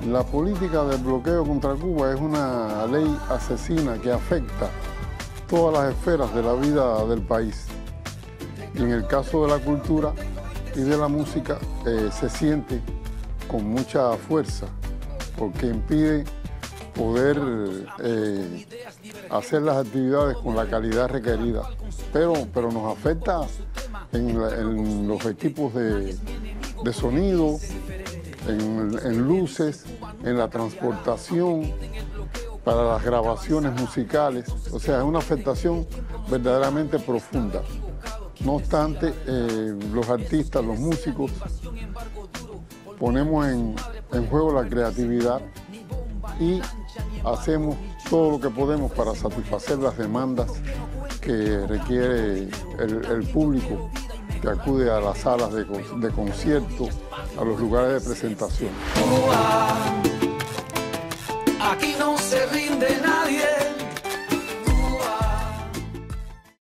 La política del bloqueo contra Cuba es una ley asesina que afecta todas las esferas de la vida del país. Y en el caso de la cultura y de la música se siente con mucha fuerza porque impide poder hacer las actividades con la calidad requerida. Pero nos afecta en los equipos de sonido, en luces, en la transportación, para las grabaciones musicales. O sea, es una afectación verdaderamente profunda. No obstante, los artistas, los músicos, ponemos en juego la creatividad y hacemos todo lo que podemos para satisfacer las demandas que requiere el público que acude a las salas de conciertos, a los lugares de presentación.